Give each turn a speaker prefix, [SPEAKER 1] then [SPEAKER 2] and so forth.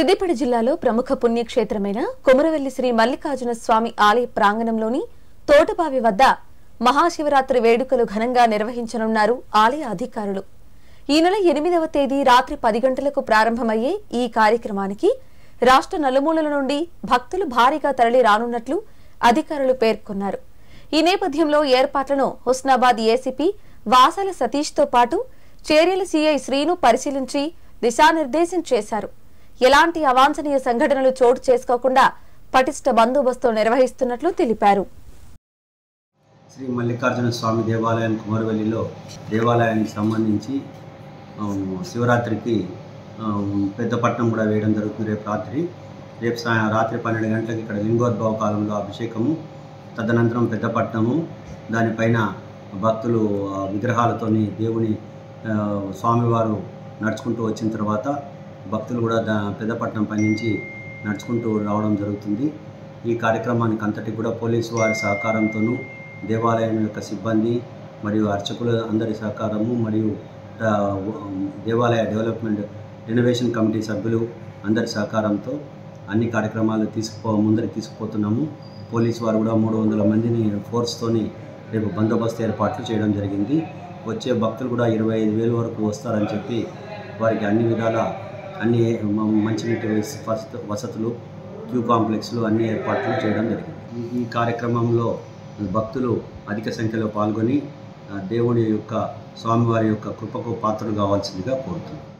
[SPEAKER 1] సిద్దిపేట జిల్లాలో ప్రముఖ పుణ్యక్షేత్రమైన కొమరవెల్లి శ్రీ మల్లికార్జున స్వామి ఆలయ ప్రాంగణంలోని తోటబావి వద్ద మహాశివరాత్రి వేడుకలు ఘనంగా నిర్వహించనున్నారు ఆలయ అధికారులు. ఈ నెల 8వ తేదీ రాత్రి 10 గంటలకు ప్రారంభమయ్యే ఈ కార్యక్రమానికి రాష్ట్ర నలుమూలల నుండి భక్తులు భారీగా తరలి రానున్నట్లు అధికారులు పేర్కొన్నారు. ఈ నేపథ్యంలో ఏర్పాట్లను హుస్నాబాద్ ఏసీపీ వాసాల సతీష్తో పాటు చేర్యల సీఐ శ్రీను పరిశీలించి దిశానిర్దేశం చేశారు. ఎలాంటి అవాంఛనీయ సంఘటనలు చోటు చేసుకోకుండా పటిష్ట బందోబస్తు నిర్వహిస్తున్నట్లు తెలిపారు.
[SPEAKER 2] శ్రీ మల్లికార్జున స్వామి దేవాలయం కుమరవెల్లిలో దేవాలయానికి సంబంధించి శివరాత్రికి పెద్దపట్నం కూడా వేయడం జరుగుతుంది. రేపు రాత్రి 12 గంటలకు ఇక్కడ లింగోద్భవ కాలంలో అభిషేకము, తదనంతరం పెద్దపట్నము, దానిపైన భక్తులు విగ్రహాలతోని దేవుని స్వామివారు నడుచుకుంటూ వచ్చిన తర్వాత భక్తులు కూడా పెద్దపట్నం పై నుంచి నడుచుకుంటూ రావడం జరుగుతుంది. ఈ కార్యక్రమానికి అంతటి కూడా పోలీసు వారి సహకారంతోనూ, దేవాలయం యొక్క సిబ్బంది మరియు అర్చకుల అందరి సహకారము మరియు దేవాలయ డెవలప్మెంట్ రెనోవేషన్ కమిటీ సభ్యులు అందరి సహకారంతో అన్ని కార్యక్రమాలు ముందరికి తీసుకుపోతున్నాము. పోలీసు వారు కూడా 300 మందిని ఫోర్స్తోని రేపు బందోబస్తు ఏర్పాట్లు చేయడం జరిగింది. వచ్చే భక్తులు కూడా 25,000 వరకు వస్తారని చెప్పి వారికి అన్ని విధాల అన్ని మంచినీటి వసతులు, క్యూ కాంప్లెక్స్లు అన్ని ఏర్పాట్లు చేయడం జరిగింది. ఈ కార్యక్రమంలో భక్తులు అధిక సంఖ్యలో పాల్గొని దేవుడి యొక్క స్వామివారి యొక్క కృపకు పాత్రలు కావాల్సిందిగా కోరుతున్నాను.